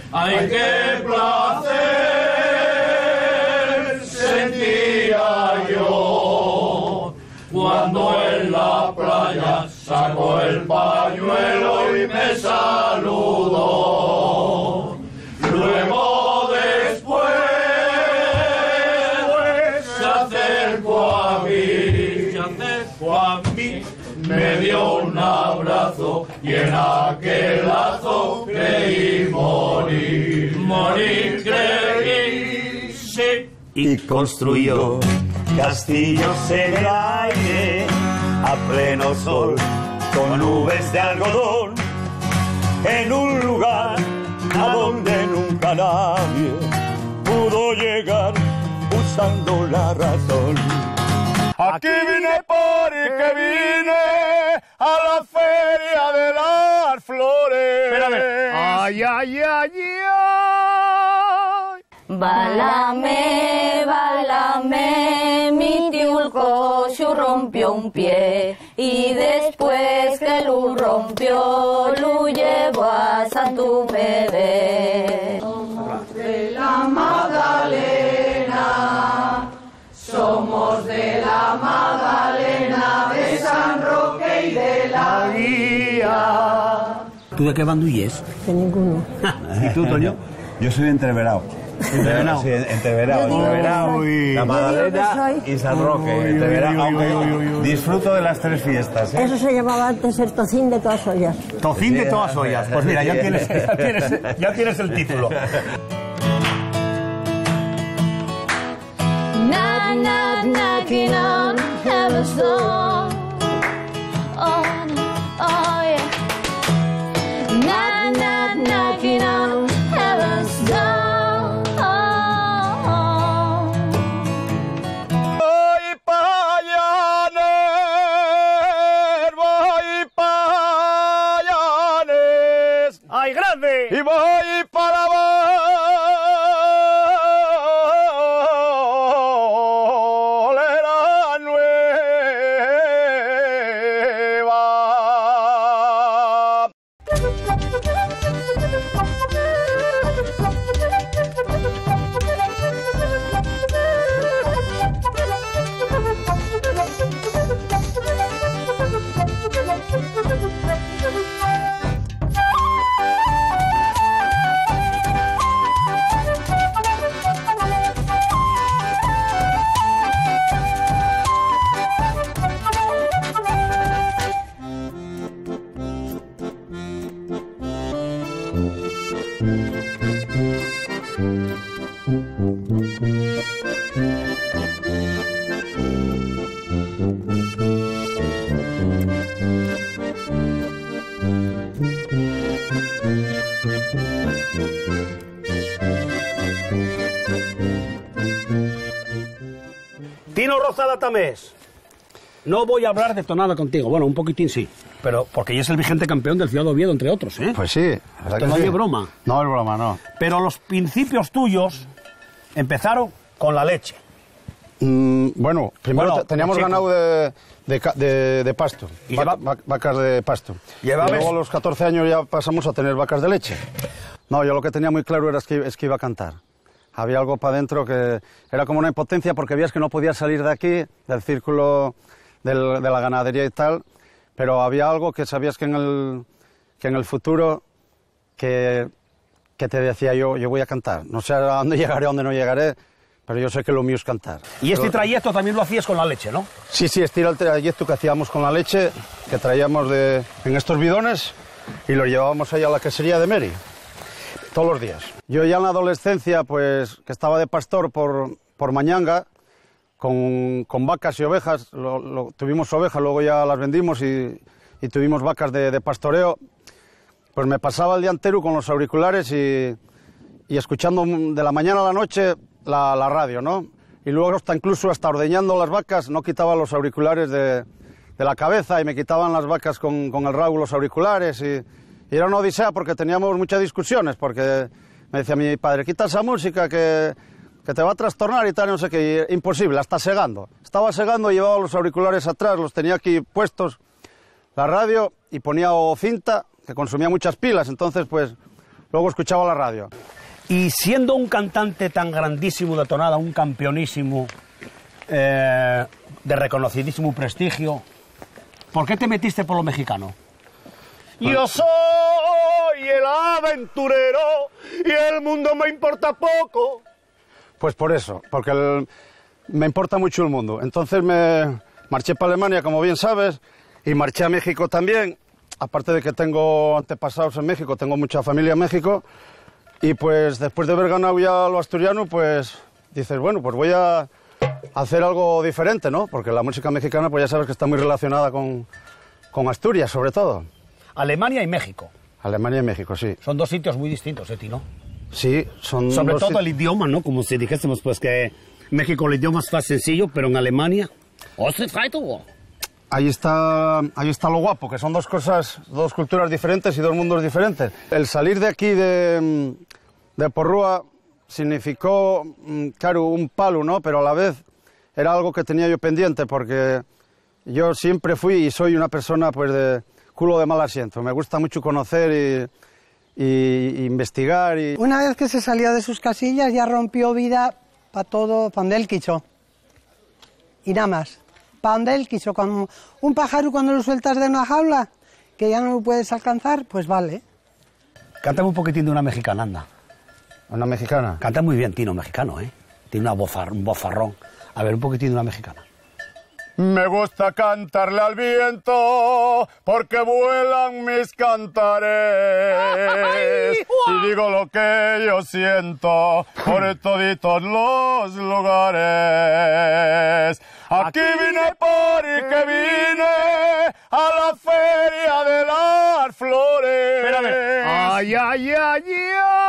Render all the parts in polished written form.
¡Ay, qué placer sentía yo cuando en la playa sacó el pañuelo y me saludó! Luego después se acercó a mí, me dio un abrazo y en aquel lazo creí morir creí, sí. Y construyó castillos en el aire a pleno sol con nubes de algodón en un lugar a donde nunca nadie pudo llegar usando la razón. Aquí vine porque vine a la feria de las flores. Espérame. Ay, ay, ay, ay. Bálame, bálame, mi tiulco se rompió un pie y después que lo rompió, lo llevó a Santo Bebé. Somos de la Magdalena, somos de la Magdalena, de San Roque y de la Guía. ¿Tú de qué bando huyes? De ninguno. ¿Y tú, Toño? Yo soy entreverado. ¿Entreverado? Sí, entreverado y la Magdalena y San Roque. Entreverado, aunque disfruto de las tres fiestas. Eso se llamaba antes el tocín de todas ollas. Tocín de todas ollas. Pues mira, ya tienes el título. Knock, knock, knocking on heaven's door. Oh, oh yeah. Knock, knock, knocking on heaven's door. Voy pa' Llanes, ¡Ay, grande! y voy para Valera Nueva. Tino Rozada Tamés. No voy a hablar de tonada contigo. Bueno, un poquitín sí. Pero porque ya es el vigente campeón del Ciudad de Oviedo, entre otros, ¿eh? Pues sí. Esto no es broma. No es broma, no. Pero los principios tuyos empezaron con la leche. Bueno, primero teníamos sí, ganado de pasto, Y vacas de pasto. Y luego a los 14 años ya pasamos a tener vacas de leche. No, yo lo que tenía muy claro era es que iba a cantar. Había algo para adentro que era como una impotencia porque veías que no podías salir de aquí, del círculo de la ganadería y tal, pero había algo que sabías que en el futuro que te decía yo voy a cantar. No sé a dónde llegaré, a dónde no llegaré, pero yo sé que lo mío es cantar. Y este trayecto también lo hacías con la leche, ¿no? Sí, este era el trayecto que hacíamos con la leche, que traíamos en estos bidones y lo llevábamos allá a la quesería de Mary, todos los días. Yo ya en la adolescencia, pues, que estaba de pastor por Mañanga, con vacas y ovejas, tuvimos ovejas, luego ya las vendimos y tuvimos vacas de pastoreo, pues me pasaba el día entero con los auriculares y escuchando de la mañana a la noche la radio, ¿no? Y luego incluso hasta ordeñando las vacas no quitaba los auriculares de la cabeza y me quitaban las vacas con el rabo los auriculares y era una odisea porque teníamos muchas discusiones, porque me decía mi padre, quita esa música que te va a trastornar y tal, no sé qué, y imposible, hasta segando. Estaba segando, llevaba los auriculares atrás, los tenía aquí puestos, la radio, y ponía cinta, que consumía muchas pilas, entonces pues luego escuchaba la radio. Y siendo un cantante tan grandísimo de tonada, un campeonísimo, de reconocidísimo prestigio, ¿por qué te metiste por lo mexicano? Yo soy el aventurero y el mundo me importa poco. Pues por eso, porque me importa mucho el mundo. Entonces me marché para Alemania, como bien sabes, y marché a México también. Aparte de que tengo antepasados en México, tengo mucha familia en México. Y pues después de haber ganado ya lo asturiano, pues dices, bueno, pues voy a hacer algo diferente, ¿no? Porque la música mexicana, pues ya sabes que está muy relacionada con Asturias, sobre todo. Alemania y México. Alemania y México, sí. Son dos sitios muy distintos, Tino. Sí, son... Sobre todo el idioma, ¿no? Como si dijésemos, pues que en México el idioma es más sencillo, pero en Alemania... Ahí está lo guapo, que son dos culturas diferentes y dos mundos diferentes. El salir de aquí, de Porrúa, significó, claro, un palo, ¿no? Pero a la vez era algo que tenía yo pendiente, porque yo siempre fui y soy una persona, pues, de culo de mal asiento. Me gusta mucho conocer y investigar. Una vez que se salió de sus casillas, ya rompió vida para todo, para donde él quiso. Y nada más. Para donde él quiso. Con un pájaro, cuando lo sueltas de una jaula, que ya no lo puedes alcanzar, pues vale. Cántame un poquitín de una mexicana, anda. ¿Una mexicana? Canta muy bien, Tino, mexicano, ¿eh? Tiene un bozarrón. A ver, un poquitín de una mexicana. Me gusta cantarle al viento porque vuelan mis cantares. Y digo lo que yo siento por toditos los lugares. Aquí vine porque vine a la feria de las flores. Espérame. Ay, ay, ay, ay.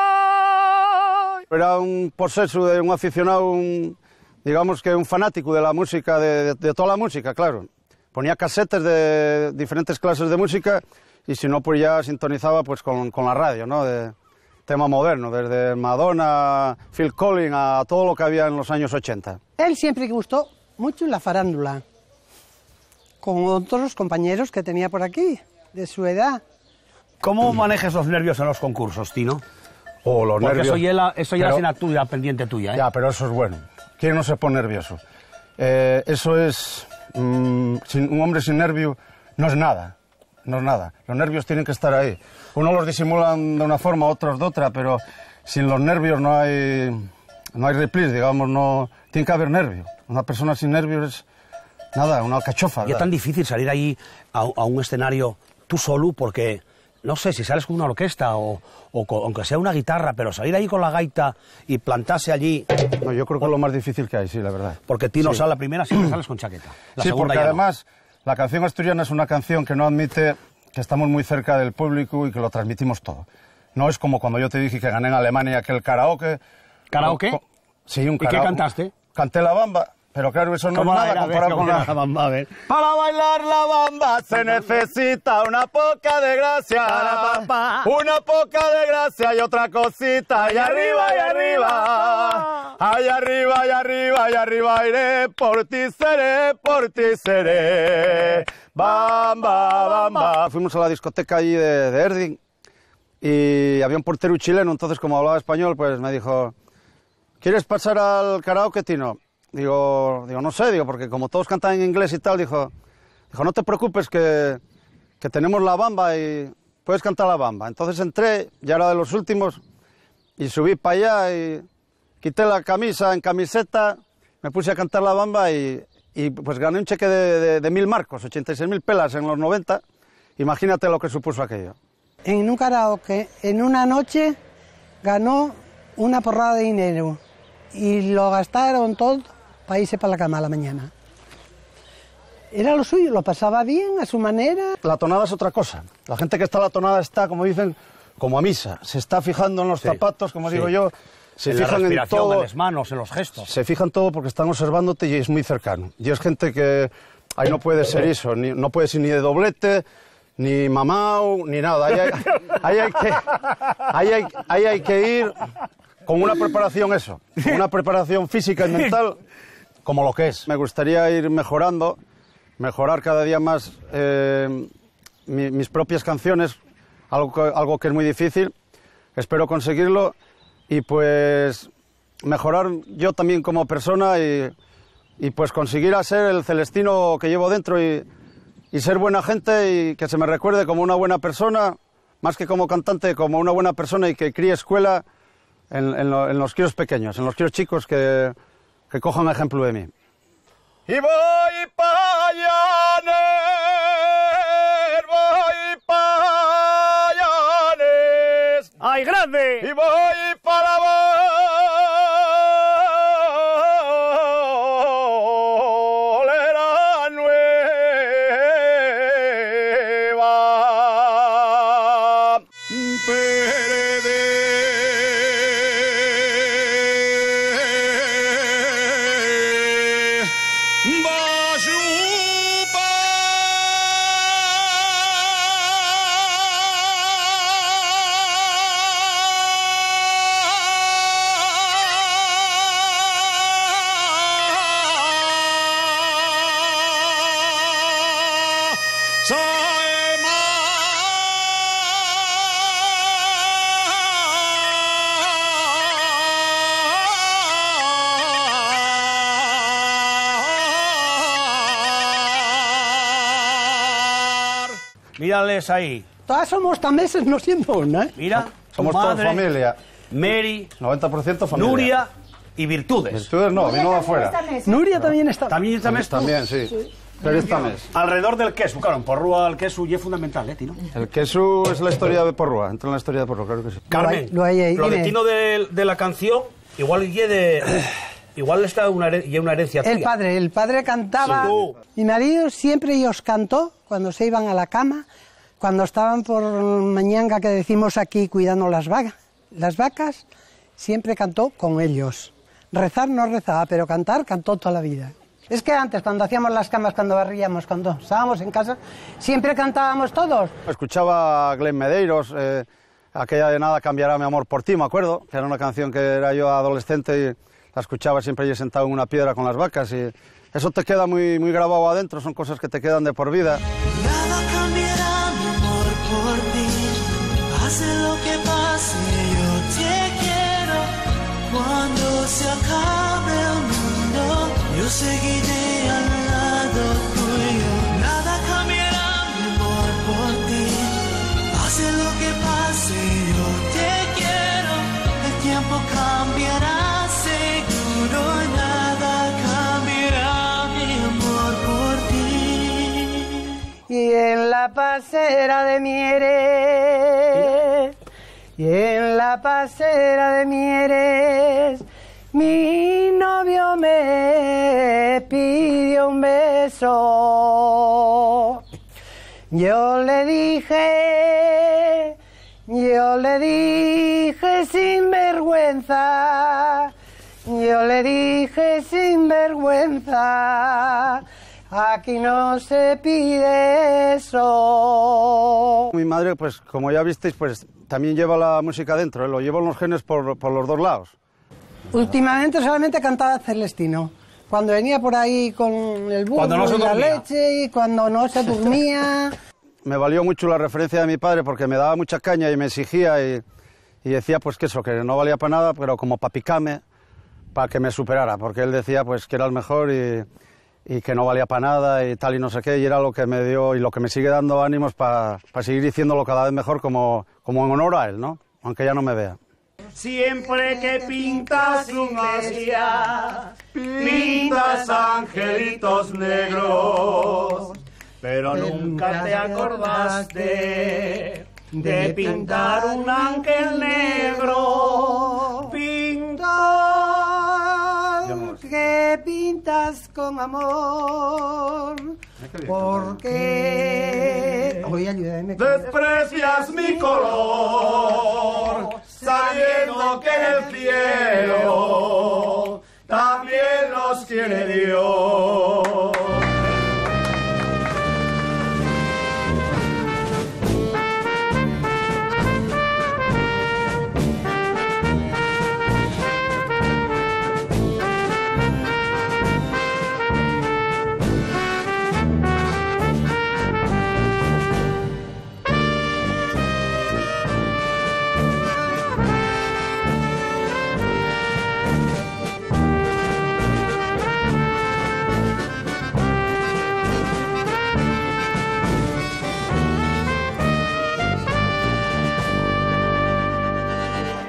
Era un poseso de un aficionado, digamos que un fanático de la música, de toda la música, claro. Ponía casetes de diferentes clases de música y si no, pues ya sintonizaba pues con la radio, ¿no? De tema moderno, desde Madonna, Phil Collins, a todo lo que había en los años 80. Él siempre gustó mucho la farándula, con otros compañeros que tenía por aquí, de su edad. ¿Cómo manejas los nervios en los concursos, Tino? Oh, los Porque nervios. eso ya es asignatura pendiente tuya, ¿eh? Ya, pero eso es bueno. ¿Quién no se pone nervioso? Eso es... un hombre sin nervio no es nada. No es nada. Los nervios tienen que estar ahí. Unos los disimulan de una forma, otros de otra, pero sin los nervios no hay replies, digamos, no... Tiene que haber nervio. Una persona sin nervios es... Nada, una alcachofa. Y es tan difícil salir ahí a un escenario tú solo porque... No sé, si sales con una orquesta o aunque sea una guitarra, pero salir ahí con la gaita y plantarse allí... No, yo creo que es lo más difícil que hay, sí, la verdad. Porque Tino sí. sale la primera, siempre sales con chaqueta. La sí, segunda porque ya además la canción asturiana es una canción que no admite que estamos muy cerca del público y que lo transmitimos todo. No es como cuando yo te dije que gané en Alemania aquel karaoke. ¿Karaoke? Sí, un ¿Y karaoke. qué cantaste? Canté la bamba. Pero claro, eso no es nada comparado con la bamba. A ver. Para bailar la bamba se necesita una poca de gracia. Una poca de gracia y otra cosita. Y arriba, y arriba. Ay, arriba, y arriba, y arriba iré. Por ti seré. Bamba, bamba. Fuimos a la discoteca allí de Erding y había un portero chileno, entonces como hablaba español, pues me dijo, ¿quieres pasar al karaoke, Tino? Digo, no sé, porque como todos cantan en inglés y tal, dijo, no te preocupes que tenemos la bamba y puedes cantar la bamba. Entonces entré, ya era de los últimos, y subí para allá y quité la camisa en camiseta, me puse a cantar la bamba y pues gané un cheque de 1.000 marcos, 86.000 pelas en los 90. Imagínate lo que supuso aquello. En un karaoke, en una noche, ganó una porrada de dinero y lo gastaron todo para irse para la cama a la mañana. Era lo suyo, lo pasaba bien, a su manera. La tonada es otra cosa. La gente que está a la tonada está, como dicen, como a misa. Se está fijando en los zapatos, como digo yo. Se fijan en todo. En las manos, en los gestos. Se fijan todo porque están observándote y es muy cercano. Y es gente que ahí no puede ser eso, no puede ser ni de doblete, ni mamao, ni nada. Ahí hay que ir con una preparación con una preparación física y mental como lo que es. Me gustaría ir mejorar cada día más mis propias canciones, algo que es muy difícil, espero conseguirlo y pues mejorar yo también como persona y pues conseguir a ser el celestino que llevo dentro y ser buena gente y que se me recuerde como una buena persona, más que como cantante, como una buena persona y que críe escuela en los críos pequeños, en los críos chicos que cojan ejemplo de mí. Y voy pa' Llanes, voy pa' Llanes. ¡Ay, grande! Y voy para la bolera nueva. Mírales ahí. Todas somos tameses, no siendo una, ¿eh? Mira, Somos tu toda madre, familia, Mary, 90% familia. Nuria y Virtudes. Virtudes no, vino de afuera. Nuria también está. También tú? También, sí. Pero esta mes. Alrededor del queso, claro, en Porrúa el queso y es fundamental, Tino. El queso es la historia de Porrúa, entra en la historia de Porrúa, claro que sí. Carmen, lo hay ahí, lo de dime. Tino de la canción, igual igual está una herencia tuya. El padre cantaba. Sí. Mi marido siempre ellos cantó cuando se iban a la cama, cuando estaban por mañanga, que decimos aquí, cuidando las vacas, siempre cantó con ellos. Rezar no rezaba, pero cantar cantó toda la vida. Es que antes, cuando hacíamos las camas, cuando barríamos, cuando estábamos en casa, siempre cantábamos todos. Escuchaba a Glenn Medeiros, aquella de Nada cambiará mi amor por ti, me acuerdo, que era una canción que era yo adolescente y la escuchaba siempre yo sentado en una piedra con las vacas y eso te queda muy, muy grabado adentro, son cosas que te quedan de por vida. Nada cambiará mi amor por ti, pase lo que pase, yo te quiero. Cuando se acabe el mundo, yo seguiré al lado tuyo. Nada cambiará mi amor por ti, pase lo que pase, yo te quiero. El tiempo cambiará, seguro, nada cambiará mi amor por ti. Y en la pasera de Mieres, y en la pasera de Mieres, mi novio me pidió un beso. Yo le dije sin vergüenza, aquí no se pide eso. Mi madre, pues como ya visteis, pues también lleva la música dentro, lo lleva en los genes por los dos lados. Últimamente solamente cantaba Celestino. Cuando venía por ahí con el burro Cuando no se y la dormía. leche y cuando no se dormía. Me valió mucho la referencia de mi padre porque me daba mucha caña y me exigía y decía pues que eso, que no valía para nada, pero como para picarme, para que me superara, porque él decía pues que era el mejor y que no valía para nada y tal y no sé qué, y era lo que me dio y lo que me sigue dando ánimos para seguir diciéndolo cada vez mejor como en honor a él, ¿no? Aunque ya no me vea. Siempre que pintas iglesia, pintas angelitos negros, pero nunca te acordaste de pintar un ángel negro. Que pintas con amor, porque... Oye, ayúdame. Desprecias mi color, sabiendo que en el cielo también los tiene Dios.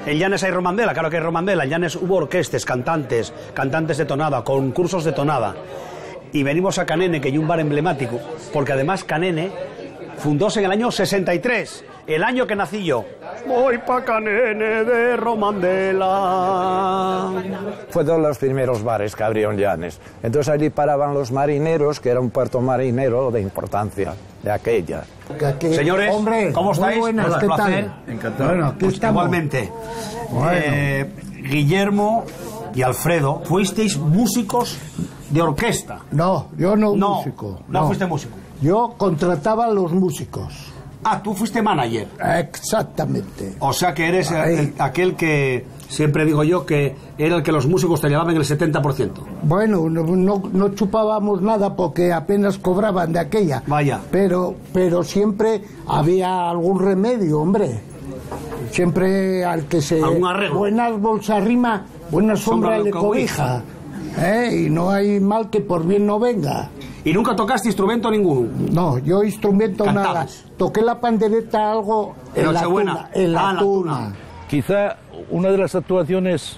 En Llanes hay romandela, claro que hay romandela. En Llanes hubo orquestas, cantantes de tonada, concursos de tonada. Y venimos a Canene, que hay un bar emblemático, porque además Canene fundóse en el año 63, el año que nací yo. Voy pa' Canene de romandela. Fue de los primeros bares que abrió en Llanes. Entonces allí paraban los marineros, que era un puerto marinero de importancia de aquella. Señores, hombre, ¿cómo estáis? Buenas, Un ¿qué placer. tal? Encantado. Bueno, aquí Pues estamos. igualmente. Bueno. Guillermo y Alfredo, fuisteis músicos de orquesta. No, yo no músico. No fuiste músico. Yo contrataba a los músicos. Ah, tú fuiste manager. Exactamente. O sea que eres aquel que siempre digo yo que era el que los músicos te llevaban el 70%. Bueno, no chupábamos nada porque apenas cobraban de aquella. Vaya. Pero siempre había algún remedio, hombre. Siempre al que se... ¿Algún arreglo? Buenas bolsas rima, buena sombra le cobija. Y no hay mal que por bien no venga. ¿Y nunca tocaste instrumento ninguno? No, yo instrumento nada. ¿Cantabas? Toqué la pandereta algo en la tuna. En la tuna. Quizá una de las actuaciones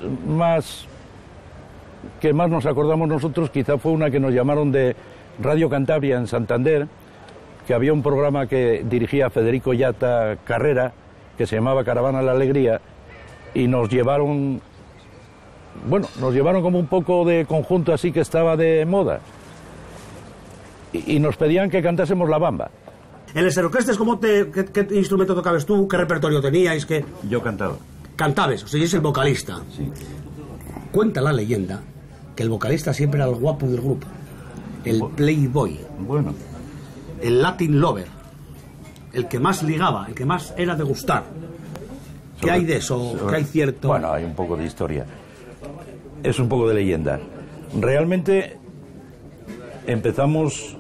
que más nos acordamos nosotros, quizá fue una que nos llamaron de Radio Cantabria en Santander, que había un programa que dirigía Federico Yata Carrera, que se llamaba Caravana de la Alegría, y nos llevaron como un poco de conjunto así que estaba de moda. Y nos pedían que cantásemos la bamba. En las orquestas, ¿qué instrumento tocabas tú? ¿Qué repertorio teníais? Yo cantaba. Cantabas, o sea, eres el vocalista. Sí. Cuenta la leyenda que el vocalista siempre era el guapo del grupo, el playboy, Bueno. el Latin lover, el que más ligaba, el que más era de gustar. ¿Qué hay de eso? ¿Qué hay cierto? Bueno, hay un poco de historia. Es un poco de leyenda. Realmente empezamos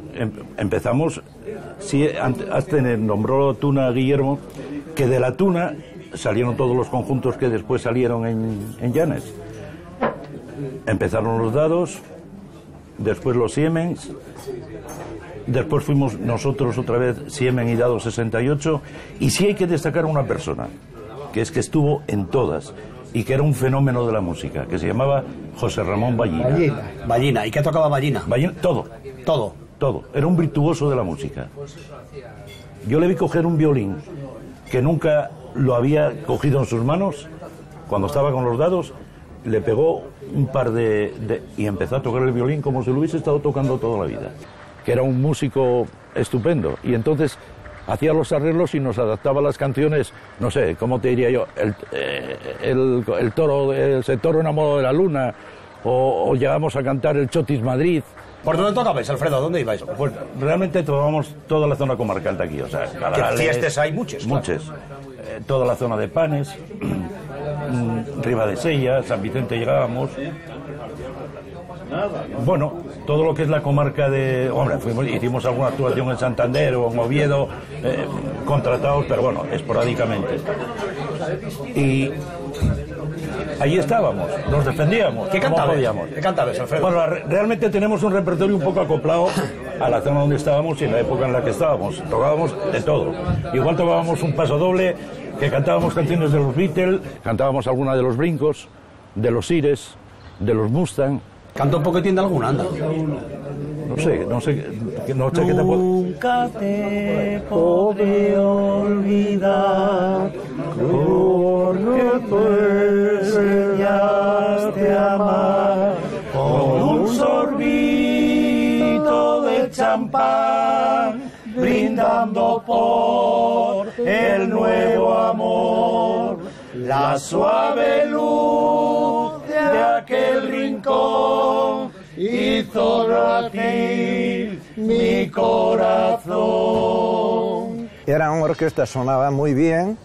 sí, antes nombró Tuna Guillermo, que de la Tuna salieron todos los conjuntos que después salieron en Llanes. Empezaron los Dados, después los Siemens, después fuimos nosotros otra vez Siemen y Dados 68, y sí hay que destacar a una persona, que es que estuvo en todas, y que era un fenómeno de la música, que se llamaba José Ramón Ballina. Ballina. ¿Y qué tocaba Ballina? Todo. Era un virtuoso de la música. Yo le vi coger un violín que nunca lo había cogido en sus manos. Cuando estaba con los Dados, le pegó un par y empezó a tocar el violín como si lo hubiese estado tocando toda la vida. Que era un músico estupendo. Y entonces hacía los arreglos y nos adaptaba las canciones, no sé, ¿cómo te diría yo? El toro enamorado de la luna, o llegamos a cantar el Chotis Madrid. ¿Por dónde tocabais, Alfredo? ¿Dónde ibais? Pues realmente tomamos toda la zona comarcal de aquí, o sea, ¿Qué fiestas hay? Muchas. Muchas. Toda la zona de Panes, Ribadesella, San Vicente llegábamos. Bueno, todo lo que es la comarca de... Hombre, hicimos alguna actuación en Santander o en Oviedo, contratados, pero bueno, esporádicamente. Y ahí estábamos, nos defendíamos. ¿Qué cantabas, Alfredo? Bueno, realmente tenemos un repertorio un poco acoplado a la zona donde estábamos y en la época en la que estábamos. Tocábamos de todo. Igual tocábamos un paso doble, que cantábamos canciones de los Beatles, cantábamos alguna de los Brincos, de los Ires, de los Mustang. Canta un poquitín de alguna, anda. No sé qué te puedo... Nunca te podré olvidar, porque tú enseñaste a amar con un sorbito de champán, brindando por el nuevo amor, la suave luz de aquel rincón hizo latir mi corazón. Era una orquesta, sonaba muy bien,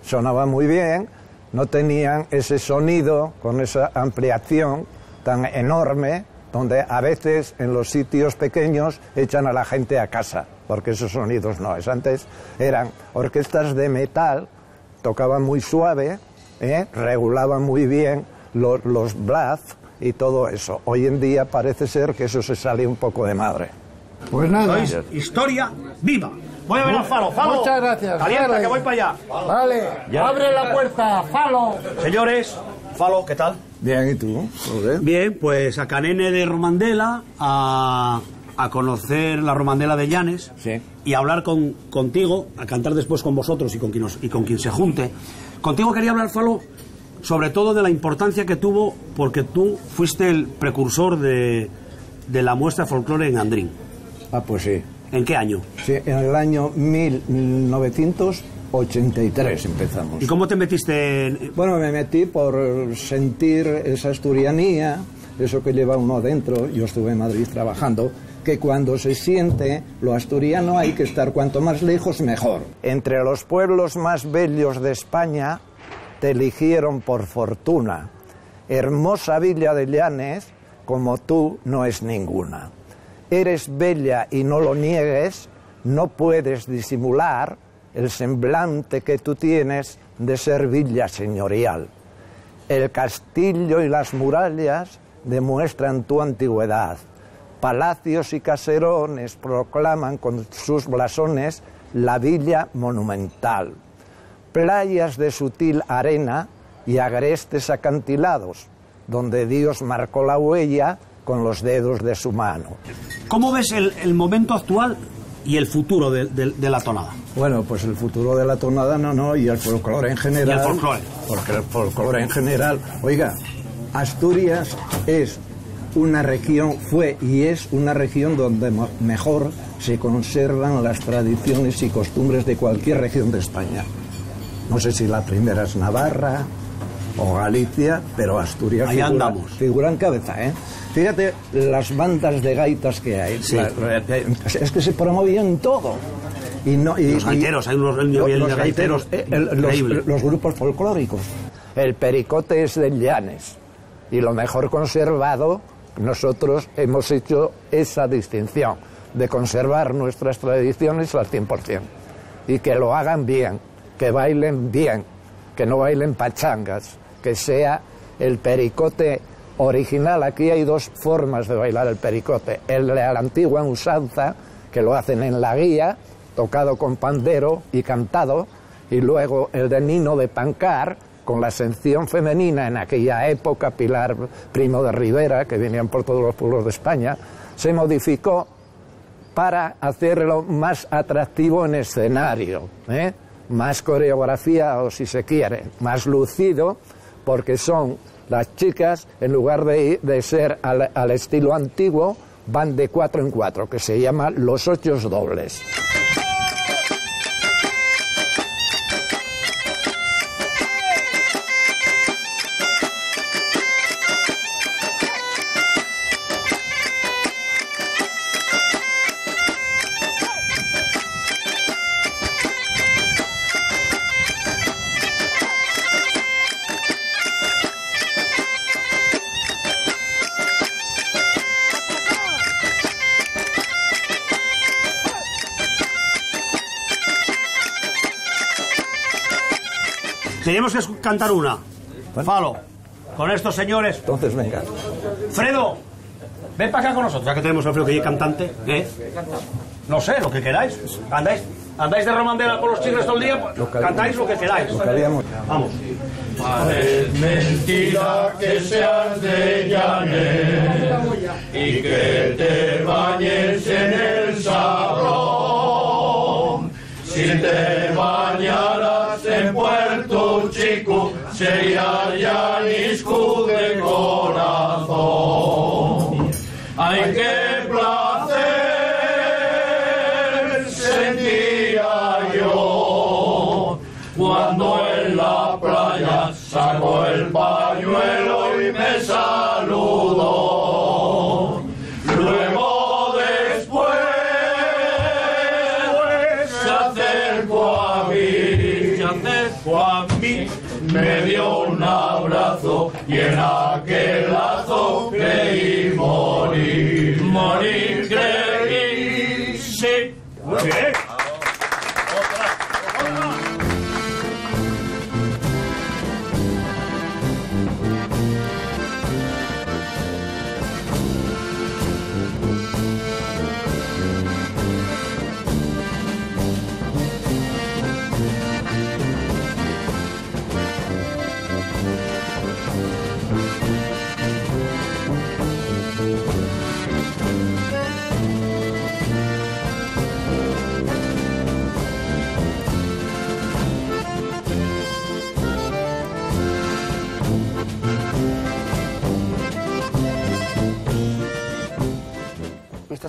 no tenían ese sonido con esa ampliación tan enorme, donde a veces en los sitios pequeños echan a la gente a casa, porque esos sonidos no, antes eran orquestas de metal, tocaban muy suave, regulaban muy bien los blast y todo eso. Hoy en día parece ser que eso se sale un poco de madre. Pues nada. Historia viva. Voy a ver a Falo. Falo. Muchas gracias. Calienta, Vale. que voy para allá. Vale, abre la puerta, Falo. Señores, Falo, ¿qué tal? Bien, ¿y tú? Bien, pues a Canene de Romandela, a conocer la Romandela de Llanes, sí, y a hablar contigo, a cantar después con vosotros y con quien se junte. Contigo quería hablar, Falo, sobre todo de la importancia que tuvo, porque tú fuiste el precursor de la muestra folclore en Andrín. Ah, pues sí. ¿En qué año? Sí, en el año 1983 empezamos. ¿Y cómo te metiste? Bueno, me metí por sentir esa asturianía, eso que lleva uno dentro. Yo estuve en Madrid trabajando, que cuando se siente lo asturiano hay que estar cuanto más lejos mejor. Entre los pueblos más bellos de España te eligieron por fortuna. Hermosa villa de Llanes, como tú no es ninguna. Eres bella y no lo niegues, no puedes disimular el semblante que tú tienes de ser villa señorial. El castillo y las murallas demuestran tu antigüedad. Palacios y caserones proclaman con sus blasones la villa monumental. Playas de sutil arena y agrestes acantilados, donde Dios marcó la huella con los dedos de su mano. ¿Cómo ves el momento actual y el futuro de la tonada? Bueno, pues el futuro de la tonada no, y el folclore en general. Y el folclore. Porque el folclore en general... Oiga, Asturias es una región, fue y es una región donde mejor se conservan las tradiciones y costumbres de cualquier región de España. No sé si la primera es Navarra o Galicia, pero Asturias figura en cabeza, ¿eh? Fíjate las bandas de gaitas que hay. Sí. Es que se promovían todo. Los gaiteros, hay unos los gaiteros los grupos folclóricos. El pericote es de Llanes y lo mejor conservado, nosotros hemos hecho esa distinción de conservar nuestras tradiciones al 100% y que lo hagan bien, que bailen bien, que no bailen pachangas, que sea el pericote original. Aquí hay dos formas de bailar el pericote: el de la antigua usanza, que lo hacen en la guía, tocado con pandero y cantado, y luego el de Nino de Pancar, con la sección femenina en aquella época, Pilar Primo de Rivera, que venían por todos los pueblos de España, se modificó para hacerlo más atractivo en escenario, más coreografiado si se quiere, más lucido, porque son las chicas, en lugar de ser al estilo antiguo, van de 4 en 4, que se llama los 8 dobles. Tenemos que cantar una. Falo, con estos señores. Entonces, venga. Fredo, ven para acá con nosotros, ya que tenemos a Fredo, que es cantante. No sé, lo que queráis. ¿Andáis de Romandela con los chicles todo el día? Cantáis lo que queráis. Vamos. Es mentira que seas de Llanes y que te bañes en el Sabrón. Si te bañaras en Puerto Chico, sería llanisco de corazón. ¡Ay, qué placer sentía yo cuando en la playa sacó el pañuelo y me saludó! Luego después se acercó a mí, me dio un abrazo y en aquel lazo creí morir. Morir creí, sí. Bien.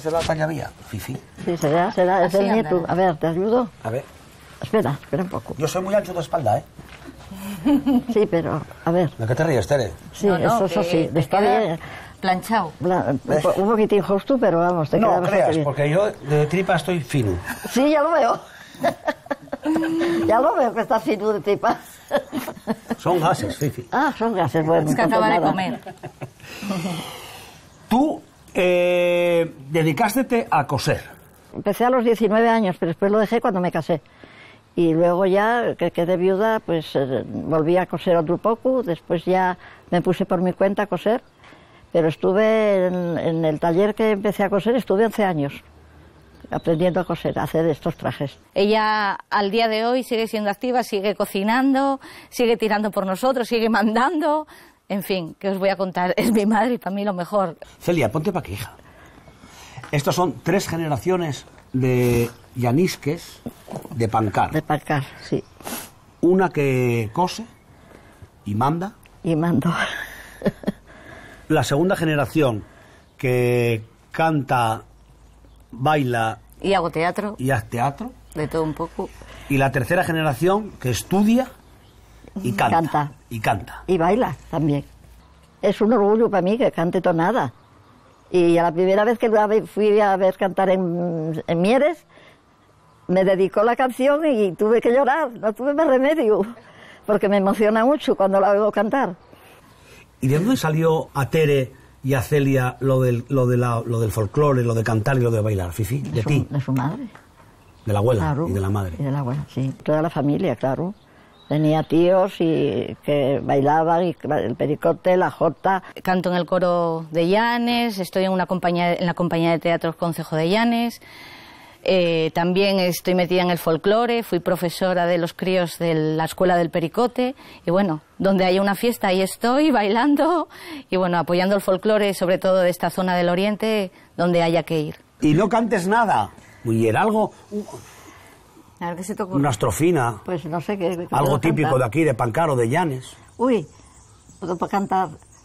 será la talla mía, Fifi. Sí, será, es el nieto. A ver, ¿te ayudo? A ver. Espera un poco. Yo soy muy ancho de espalda, ¿eh? Sí, pero, a ver. ¿De qué te ríes, Tere? Sí, eso sí, está bien. Planchado. Un poquitín justo, pero vamos, te queda No bastante creas, bien. porque yo de tripa estoy fino. Sí, ya lo veo. Ya lo veo que está fino de tripa. Son gases, Fifi. Ah, son gases, bueno. Es que acaba de comer. Tú dedicaste a coser. Empecé a los 19 años, pero después lo dejé cuando me casé. Y luego ya, que quedé viuda, pues volví a coser otro poco. Después ya me puse por mi cuenta a coser. Pero estuve en el taller que empecé a coser, estuve 11 años aprendiendo a coser, a hacer estos trajes. Ella al día de hoy sigue siendo activa, sigue cocinando, sigue tirando por nosotros, sigue mandando. En fin, ¿qué os voy a contar? Es mi madre y para mí lo mejor. Celia, ponte pa' aquí, hija. Estos son 3 generaciones de llanisques de Pancar. De Pancar, sí. Una que cose y manda. Y mando. La segunda generación que canta, baila Y hago teatro, y hace teatro. de todo un poco. Y la tercera generación que estudia y canta. Canta. Y canta. Y baila también. Es un orgullo para mí que cante tonada. Y a la primera vez que fui a ver cantar en Mieres, me dedicó la canción y tuve que llorar, no tuve más remedio, porque me emociona mucho cuando la oigo cantar. ¿Y de dónde salió a Tere y a Celia lo del folclore, lo de cantar y lo de bailar, Fifi? ¿De ti? De su madre. De la abuela, Claro, y de la madre. Y de la abuela, sí. Toda la familia, claro. Tenía tíos y que bailaban, y el pericote, la jota. Canto en el coro de Llanes, estoy en la compañía de teatro Concejo de Llanes. También estoy metida en el folclore, fui profesora de los críos de la escuela del Pericote y bueno, donde haya una fiesta ahí estoy bailando y bueno, apoyando el folclore, sobre todo de esta zona del Oriente, donde haya que ir. Y no cantes nada, Mujer, algo, A ver qué se te ocurre. una estrofina, Pues no sé qué. algo típico cantar. de aquí, de Pancar o de Llanes. Uy, puedo cantar.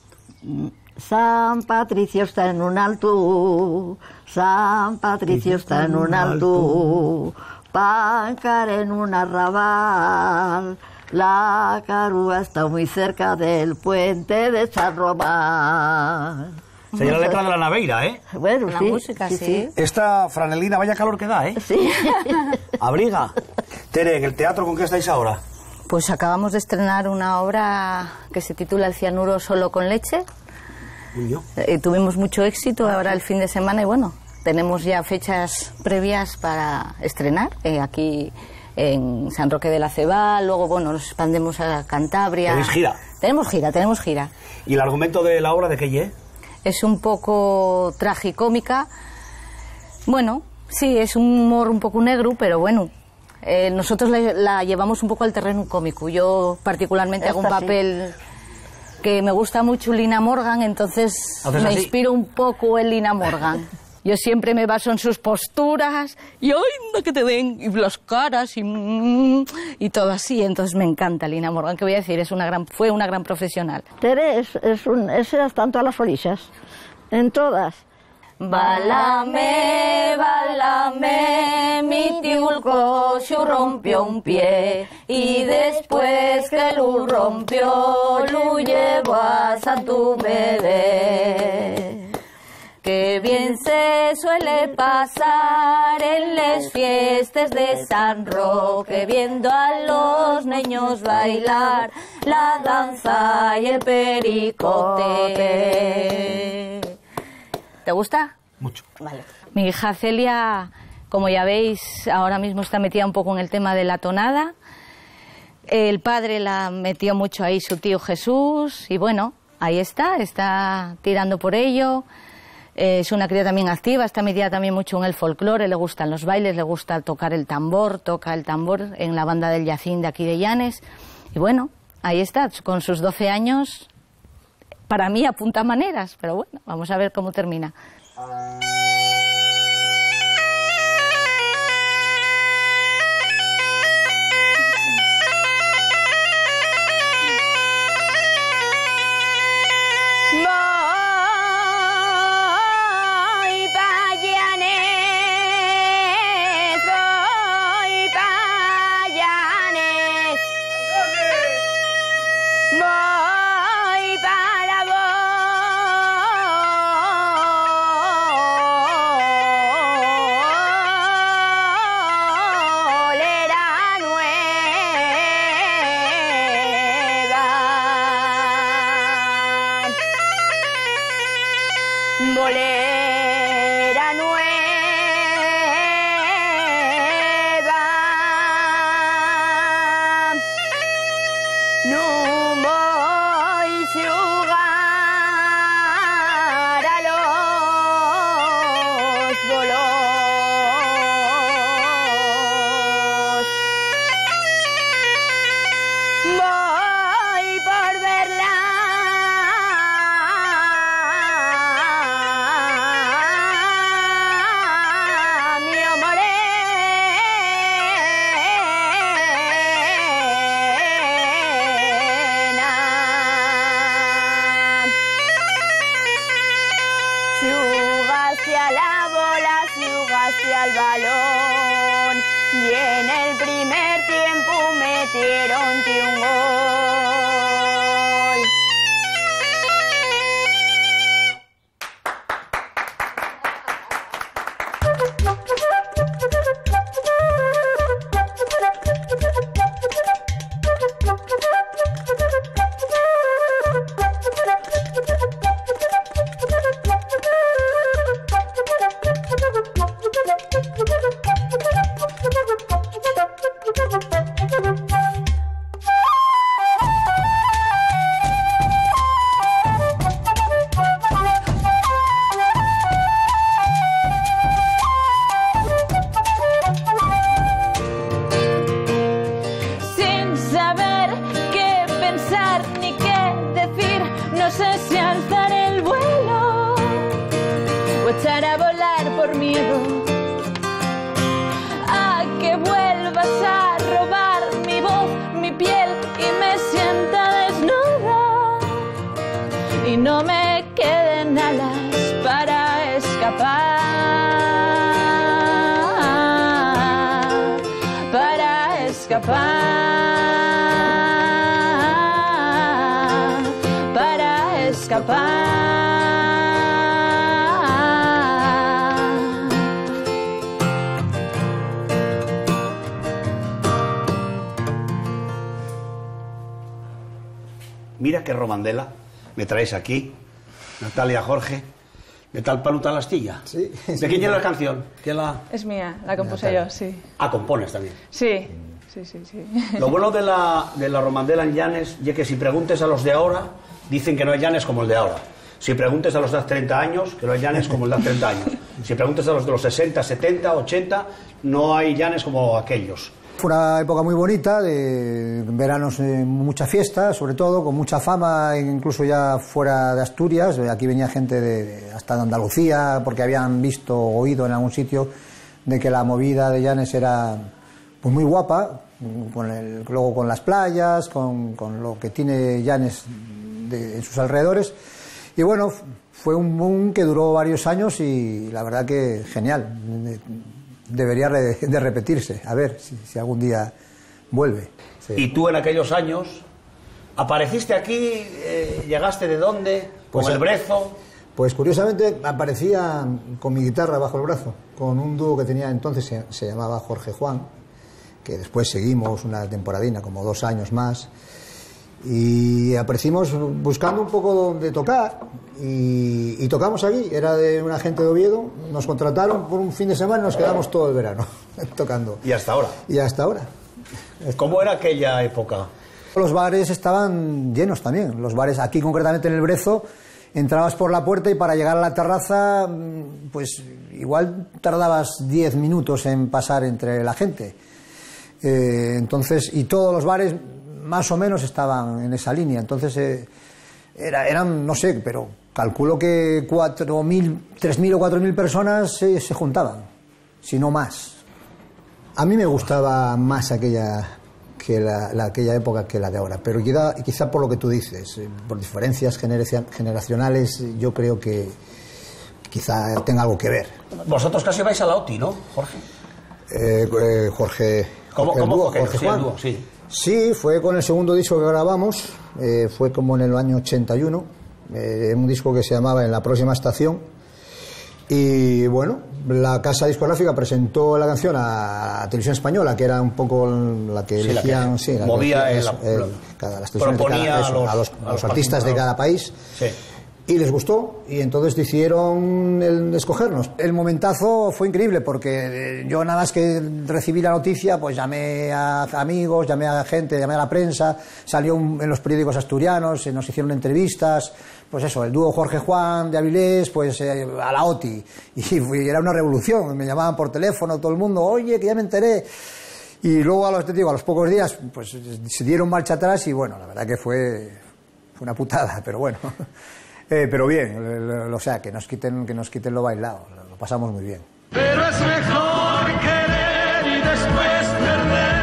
San Patricio está en un alto, San Patricio está en un alto, Pancar en un arrabal, la Carúa está muy cerca del puente de San Román. Sería la letra de la Naveira, ¿eh? Bueno, La sí, música, sí. Esta franelina, vaya calor que da, ¿eh? Sí. Abriga. Tere, ¿en el teatro con qué estáis ahora? Pues acabamos de estrenar una obra que se titula El cianuro solo con leche. Y yo. Tuvimos mucho éxito ahora el fin de semana y bueno, tenemos ya fechas previas para estrenar aquí en San Roque de la Cebal, luego bueno, nos expandemos a Cantabria. ¿Tenéis gira? Tenemos gira. ¿Y el argumento de la obra de qué es? Es un poco tragicómica. Bueno, sí, es un humor un poco negro, pero bueno, nosotros la llevamos un poco al terreno cómico. Yo particularmente hago un papel que me gusta mucho, Lina Morgan, entonces me inspiro un poco en Lina Morgan. Yo siempre me baso en sus posturas y ¡ay, que te den! Y las caras y todo así. Entonces me encanta Lina Morgan, que voy a decir, fue una gran profesional. Tere es tanto a las orillas, en todas. Bálame, bálame, mi tiulco se rompió un pie y después que lo rompió lo llevó a Santo Medé. Que bien se suele pasar en las fiestas de San Roque, viendo a los niños bailar la danza y el pericote. ¿Te gusta? Mucho. Vale. Mi hija Celia, como ya veis, ahora mismo está metida un poco en el tema de la tonada. El padre la metió mucho ahí, su tío Jesús, y bueno, ahí está tirando por ello. Es una cría también activa, está metida también mucho en el folclore, le gustan los bailes, le gusta toca el tambor en la banda del Yacín de aquí de Llanes. Y bueno, ahí está, con sus 12 años, para mí apunta maneras, pero bueno, vamos a ver cómo termina. Voy pa' bolera nueva, no voy a jugar a los bolos. Voy por verla hacia la bola, hacia el balón, y en el primer tiempo metieron un gol. No sé si alzar el vuelo o echar a volar por miedo a que vuelvas a robar mi voz, mi piel y me sienta desnuda y no me queden alas para escapar, para escapar. Mira qué romandela me traéis aquí, Natalia, Jorge. ¿De tal paluta la astilla? Sí. ¿De quién es la canción? ¿Quién la...? Es mía, la compuse yo, sí. Ah, compones también. Sí. Lo bueno de la romandela en llanes es que si preguntes a los de ahora, dicen que no hay llanes como el de ahora. Si preguntes a los de hace 30 años, que no hay llanes como el de hace 30 años. Si preguntes a los de los 60, 70, 80, no hay llanes como aquellos. Fue una época muy bonita, de veranos, mucha fiesta, sobre todo, con mucha fama, incluso ya fuera de Asturias. Aquí venía gente hasta de Andalucía, porque habían visto o oído en algún sitio de que la movida de Llanes era pues muy guapa, luego con las playas, con lo que tiene Llanes en sus alrededores. Y bueno, fue un boom que duró varios años y la verdad que genial. Debería de repetirse, a ver si algún día vuelve. Sí. ¿Y tú en aquellos años apareciste aquí? ¿Llegaste de dónde? ¿Con el brezo? Pues curiosamente aparecía con mi guitarra bajo el brazo, con un dúo que tenía entonces, se llamaba Jorge Juan, que después seguimos una temporadina, como 2 años más, y aparecimos buscando un poco donde tocar y tocamos aquí. Era de una gente de Oviedo, nos contrataron por un fin de semana y nos quedamos todo el verano tocando. ¿Y hasta ahora? Y hasta ahora. ¿Cómo era aquella época? Los bares estaban llenos también. Los bares aquí, concretamente en el Brezo, entrabas por la puerta y para llegar a la terraza pues igual tardabas 10 minutos en pasar entre la gente. Entonces, y todos los bares más o menos estaban en esa línea. Entonces eran, no sé, pero calculo que 4.000, 3.000 o 4.000 personas se juntaban, si no más. A mí me gustaba más aquella época que la de ahora, pero quizá por lo que tú dices, por diferencias generacionales, yo creo que quizá tenga algo que ver. Vosotros casi vais a la OTI, ¿no, Jorge? Jorge Juan. Dúo, sí. Sí, fue con el segundo disco que grabamos, fue como en el año 81, un disco que se llamaba En la próxima estación, y bueno, la casa discográfica presentó la canción a Televisión Española, que era un poco la que elegían, movía las televisiones proponía a los artistas de cada país. Sí. Y les gustó, y entonces decidieron escogernos. El momentazo fue increíble, porque yo nada más que recibí la noticia, pues llamé a amigos, llamé a gente, llamé a la prensa, salió en los periódicos asturianos, nos hicieron entrevistas, pues eso, el dúo Jorge Juan de Avilés, pues a la OTI, y era una revolución, me llamaban por teléfono todo el mundo, oye, que ya me enteré. Y luego a los pocos días, pues se dieron marcha atrás, y bueno, la verdad que fue una putada, pero bueno. Pero bien, o sea, que nos quiten lo bailado, lo pasamos muy bien. Pero es mejor querer y después perder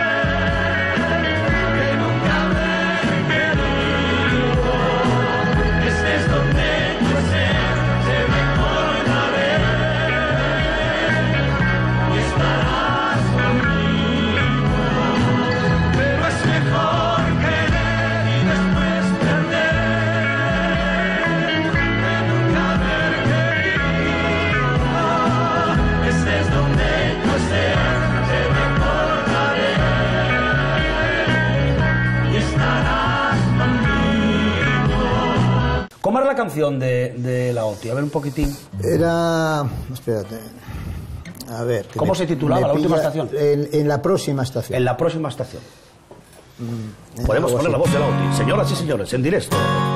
que nunca haber querido. Estés donde yo estés, te recordaré y estarás conmigo. Pero es mejor querer y después perder que nunca haber querido. Estés donde yo esté, te recordaré y estarás conmigo. ¿Cómo era la canción de la OTI? A ver un poquitín. Era... espérate. A ver. ¿Cómo se titulaba la última estación? En la próxima estación. En la próxima estación. Podemos poner la voz de la OTI. Señoras y señores, en directo.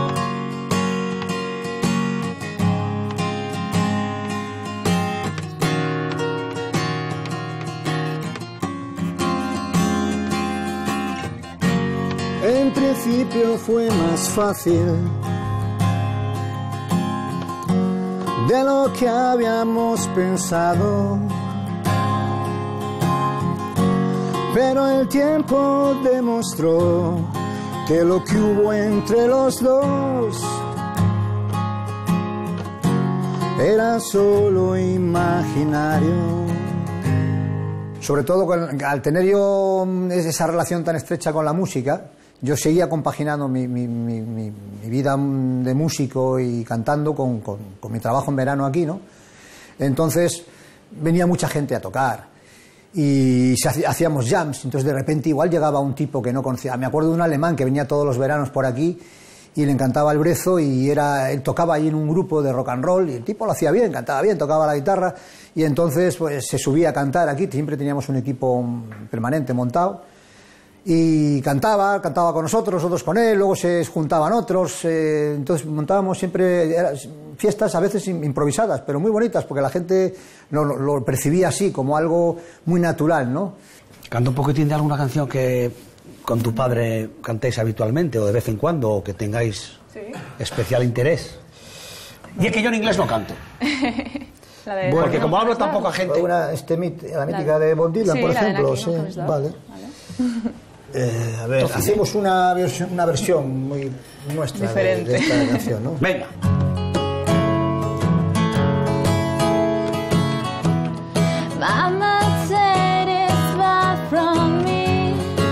En principio fue más fácil de lo que habíamos pensado, pero el tiempo demostró que lo que hubo entre los dos era solo imaginario. Sobre todo al tener yo esa relación tan estrecha con la música, yo seguía compaginando mi vida de músico y cantando con mi trabajo en verano aquí, ¿no? Entonces venía mucha gente a tocar y hacíamos jams, entonces de repente igual llegaba un tipo que no conocía. Me acuerdo de un alemán que venía todos los veranos por aquí y le encantaba el brezo, y él tocaba ahí en un grupo de rock and roll, y el tipo lo hacía bien, cantaba bien, tocaba la guitarra, y entonces pues se subía a cantar aquí. Siempre teníamos un equipo permanente montado, y cantaba con nosotros con él, luego se juntaban otros, entonces montábamos siempre fiestas a veces improvisadas, pero muy bonitas, porque la gente lo percibía así, como algo muy natural, ¿no? Canta un poquitín de alguna canción que con tu padre cantéis habitualmente, o de vez en cuando, o que tengáis especial interés. Y es que yo en inglés no canto. Porque como hablo tan poca gente... la mítica de Bob Dylan, por ejemplo. Sí, vale. A ver, entonces, hacemos una versión muy nuestra de esta canción, ¿no? Venga. Mama said it's far from me.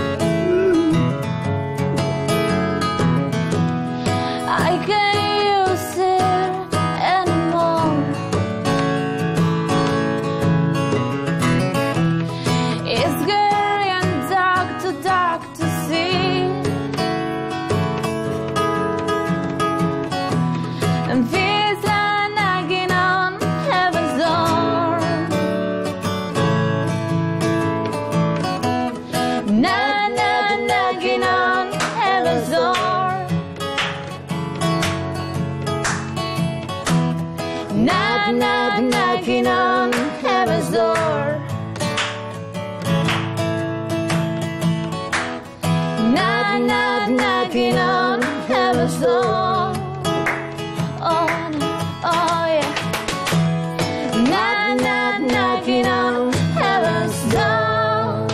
I can't use it anymore. It's getting dark to see. And fears are knocking on heaven's door. Knocking on heaven's door. Knocking on heaven's door. Knocking on heaven's door. Oh, yeah. Knocking on heaven's door.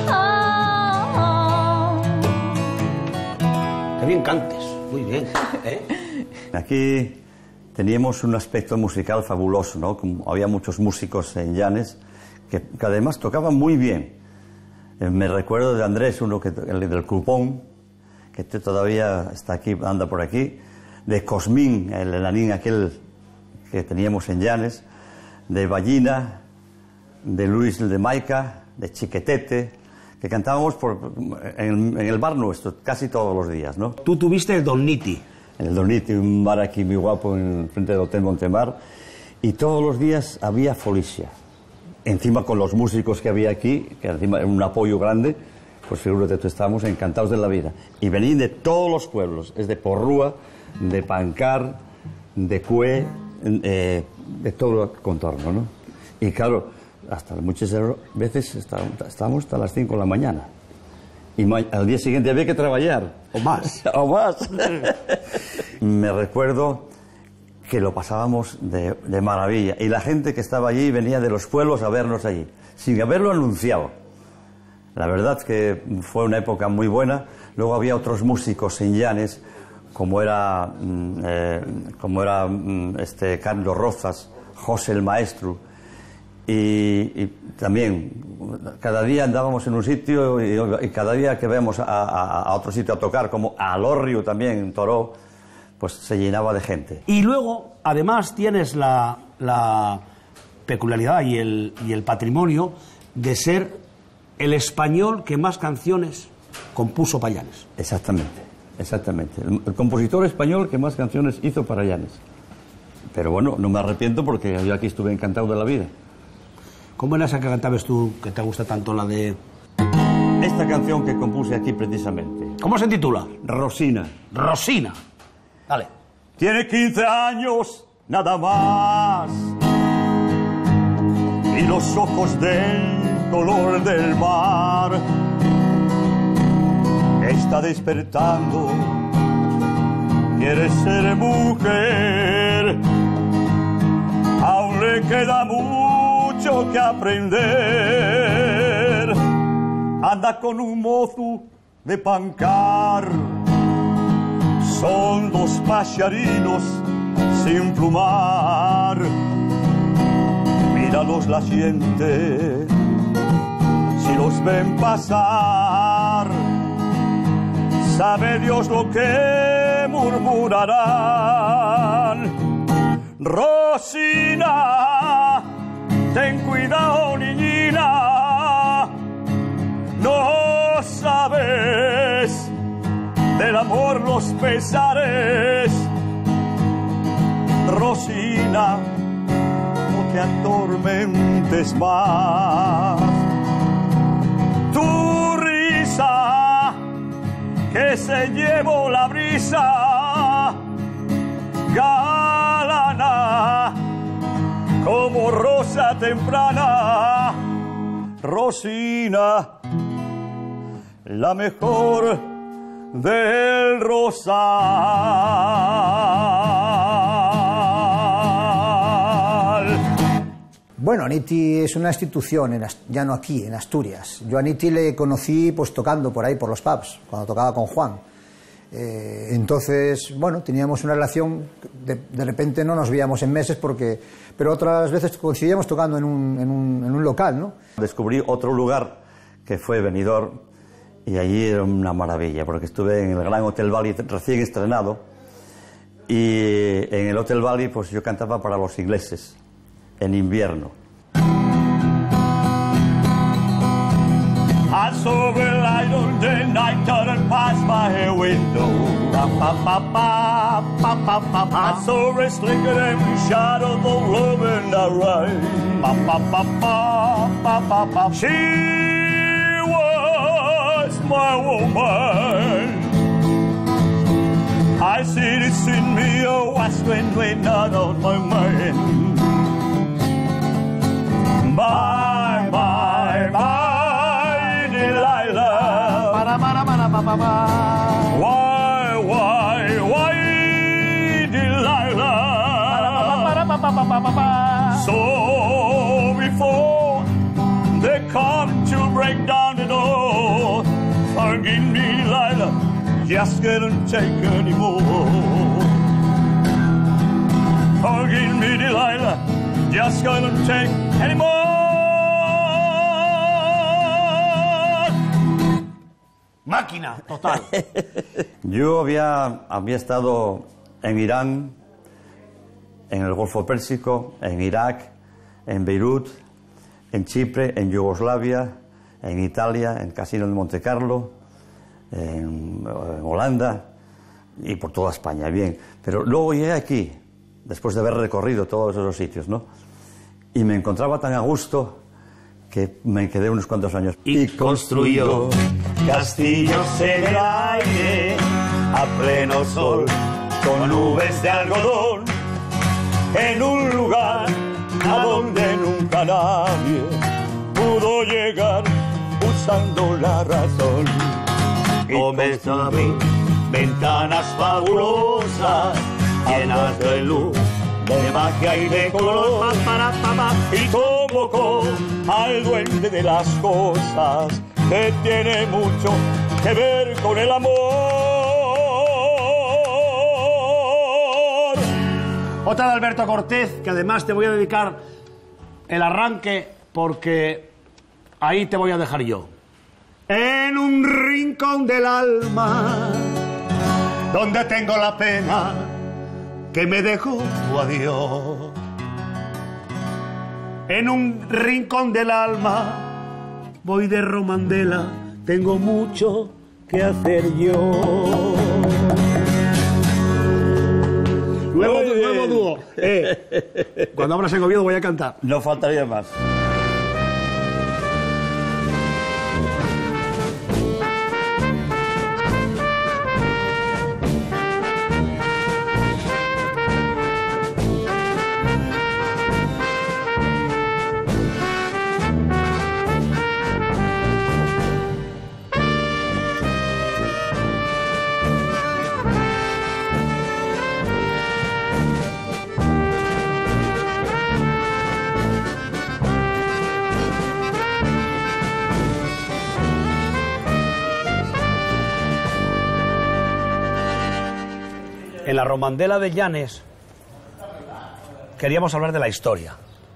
Qué bien cantes, muy bien. Aquí teníamos un aspecto musical fabuloso, ¿no? Como había muchos músicos en Llanes que además tocaban muy bien. Me recuerdo de Andrés, el del Cupón, que todavía está aquí, anda por aquí, de Cosmín, el enanín aquel que teníamos en Llanes, de Ballina, de Luis de Maica, de Chiquetete, que cantábamos en el bar nuestro casi todos los días, ¿no? Tú tuviste el Don Niti. en el Doniti, un bar aquí muy guapo en frente del Hotel Montemar, y todos los días había Folicia. Encima con los músicos que había aquí, que encima era un apoyo grande, pues figúrate, tú, estábamos encantados de la vida. Y venían de todos los pueblos, es de Porrúa, de Pancar, de Cue, de todo el contorno, ¿no? Y claro, hasta muchas veces estábamos hasta las 5 de la mañana. Y al día siguiente había que trabajar. O más. O más. Me recuerdo que lo pasábamos de maravilla. Y la gente que estaba allí venía de los pueblos a vernos allí, sin haberlo anunciado. La verdad que fue una época muy buena. Luego había otros músicos en Llanes, como era Carlos Rozas, José el Maestro. Y también cada día andábamos en un sitio y cada día que íbamos a otro sitio a tocar, como a Lorrio también, en Toró, pues se llenaba de gente. Y luego, además, tienes la peculiaridad y el patrimonio de ser el español que más canciones compuso para Llanes. Exactamente, exactamente. El compositor español que más canciones hizo para Llanes. Pero bueno, no me arrepiento porque yo aquí estuve encantado de la vida. ¿Cómo era esa que cantabas tú, que te gusta tanto, la de...? Esta canción que compuse aquí precisamente. ¿Cómo se titula? Rosina. Rosina. Dale. Tiene 15 años, nada más. Y los ojos del color del mar. Está despertando. Quiere ser mujer. Aún le queda mucho que aprender. Anda con un mozo de Pancar. Son dos pacharinos sin plumar. Míralos la gente, si los ven pasar. Sabe Dios lo que murmurarán. Rosina, ten cuidado, niñina, no sabes del amor los pesares. Rosina, no te atormentes más. Tu risa, que se llevó la brisa, galana, como rosa temprana. Rosina, la mejor del Rosal. Bueno, Aniti es una institución, ya no aquí, en Asturias. Yo a Aniti le conocí pues tocando por ahí, por los pubs, cuando tocaba con Juan. Entonces, bueno, teníamos una relación, de repente no nos veíamos en meses, pero otras veces coincidíamos tocando en un local, ¿no? Descubrí otro lugar que fue Benidorm, y allí era una maravilla, porque estuve en el Gran Hotel Valley recién estrenado, y en el Hotel Valley pues yo cantaba para los ingleses, en invierno. I saw a light on the night turn past my window. I saw a slicker and shadow the love in the rain. She was my woman. I see this in me, oh, west wind, not on my mind. Bye, bye, bye, Delilah. Why, Delilah? So before they come to break down the door, forgive me, Delilah, just couldn't take anymore. Forgive me, Delilah, just couldn't take anymore. Máquina, total. Yo había estado en Irán, en el Golfo Pérsico, en Irak, en Beirut, en Chipre, en Yugoslavia, en Italia, en Casino de Monte Carlo, en Holanda. y por toda España, bien. Pero luego llegué aquí, después de haber recorrido todos esos sitios, ¿no? Y me encontraba tan a gusto que me quedé unos cuantos años. Y construyó castillos en el aire, a pleno sol, con nubes de algodón, en un lugar a donde nunca nadie pudo llegar usando la razón. Comenzó a abrir ventanas fabulosas, llenas de luz, de magia y de color, y convocó al duende de las cosas, que tiene mucho que ver con el amor. Otra de Alberto Cortés, que además te voy a dedicar el arranque porque ahí te voy a dejar yo. En un rincón del alma, donde tengo la pena que me dejó tu adiós. En un rincón del alma, voy de Romandela, tengo mucho que hacer yo. Nuevo dúo. Cuando abras en Oviedo voy a cantar. No faltaría más. En la Romandela de Llanes queríamos hablar de la historia.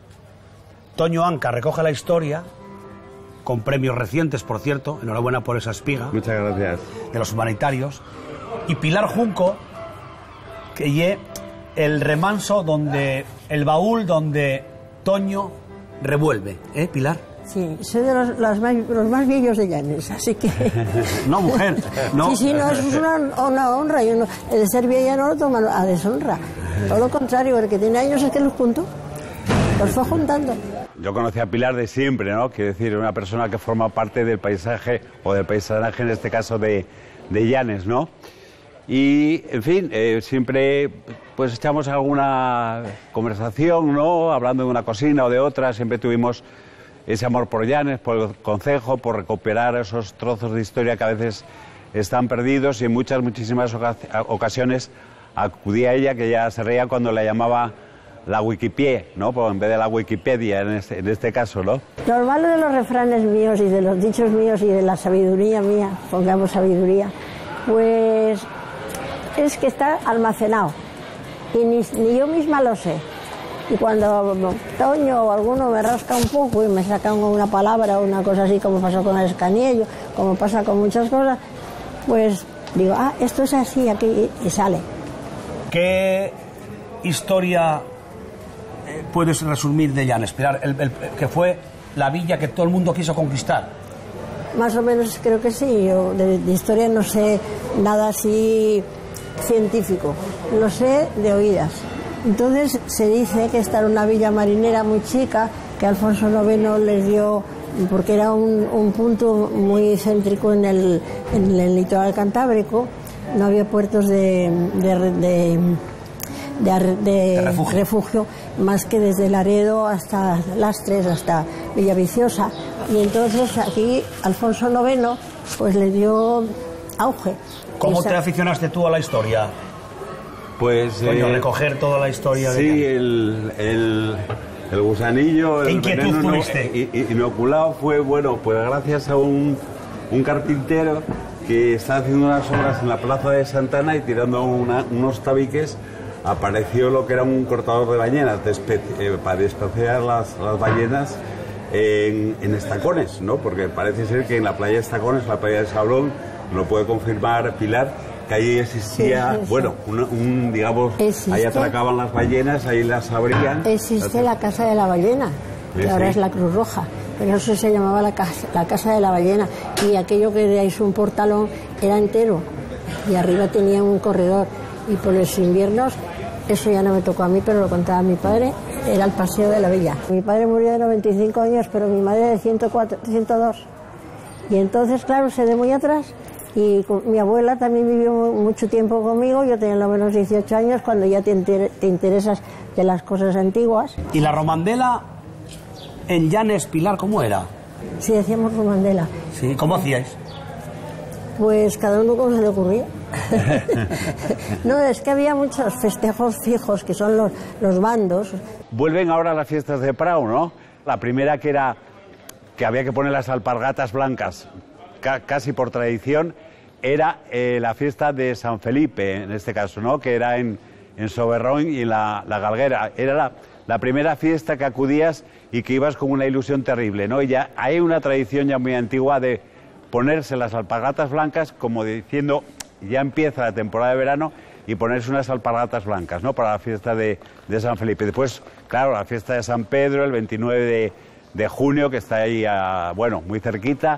Toño Anca recoge la historia, con premios recientes, por cierto, enhorabuena por esa espiga. Muchas gracias. De los humanitarios. Y Pilar Junco, que lle el remanso donde, el baúl donde Toño revuelve. ¿Eh, Pilar? Sí, soy de los más viejos de Llanes, así que... No, mujer, no. Sí, no, eso es una honra, y uno, el ser vieja no lo toma a deshonra. Todo lo contrario, el que tiene años es que los junto, los fue juntando. Yo conocí a Pilar de siempre, ¿no? Quiero decir, una persona que forma parte del paisaje, o del paisanaje en este caso de Llanes, ¿no? Y, en fin, siempre pues echamos alguna conversación, ¿no? Hablando de una cocina o de otra, siempre tuvimos ese amor por Llanes, por el concejo, por recuperar esos trozos de historia que a veces están perdidos, y en muchísimas ocasiones acudía a ella, que ya se reía cuando la llamaba la Wikipedia, ¿no? Pues en vez de la Wikipedia en este caso, ¿no? Lo malo de los refranes míos y de los dichos míos y de la sabiduría mía, pongamos sabiduría, pues es que está almacenado y ni yo misma lo sé. Y cuando Toño o alguno me rasca un poco y me saca una palabra o una cosa así, como pasó con el Escaniello, como pasa con muchas cosas, pues digo, esto es así, aquí, y sale. ¿Qué historia puedes resumir de Llanes, Pilar? Que fue la villa que todo el mundo quiso conquistar. Más o menos creo que sí. Yo de historia no sé nada así científico, lo sé de oídas. Entonces se dice que esta era una villa marinera muy chica, que Alfonso IX les dio, porque era un punto muy céntrico en el litoral cantábrico, no había puertos de refugio más que desde Laredo hasta Lastres, hasta Villaviciosa, y entonces aquí Alfonso IX pues le dio auge. ¿Cómo te aficionaste tú a la historia? Pues recoger toda la historia. Sí, el gusanillo, el veneno inoculado fue, bueno, pues gracias a un carpintero que está haciendo unas obras en la plaza de Santana, y tirando unos tabiques apareció lo que era un cortador de ballenas para despreciar las ballenas en estacones, ¿no? Porque parece ser que en la playa de Estacones, la playa de Sablón, lo puede confirmar Pilar, que ahí existía, digamos, ahí atracaban las ballenas, ahí las abrían. Existe la Casa de la Ballena, que ahora es la Cruz Roja, pero eso se llamaba la casa de la Ballena, y aquello que es un portalón era entero. y arriba tenía un corredor. Y por los inviernos, eso ya no me tocó a mí, pero lo contaba mi padre, era el paseo de la Villa. Mi padre murió de 95 años, pero mi madre de 102. Y entonces, claro, sé de muy atrás. Y mi abuela también vivió mucho tiempo conmigo, yo tenía lo menos 18 años, cuando ya te interesas de las cosas antiguas. ¿Y la romandela en Llanes, Pilar, cómo era? Sí, hacíamos romandela. Sí, ¿cómo hacíais? Pues cada uno como se le ocurría. No, es que había muchos festejos fijos, que son los bandos. Vuelven ahora las fiestas de Prau, ¿no? La primera que era que había que poner las alpargatas blancas, casi por tradición, era la fiesta de San Felipe, en este caso, ¿no? Que era en Soberrón y en la Galguera. Era la primera fiesta que acudías y que ibas con una ilusión terrible, ¿no? Y ya hay una tradición ya muy antigua de ponerse las alpargatas blancas, como diciendo, ya empieza la temporada de verano, y ponerse unas alpargatas blancas, ¿no? Para la fiesta de San Felipe. Después, claro, la fiesta de San Pedro, el 29 de junio, que está ahí, bueno, muy cerquita,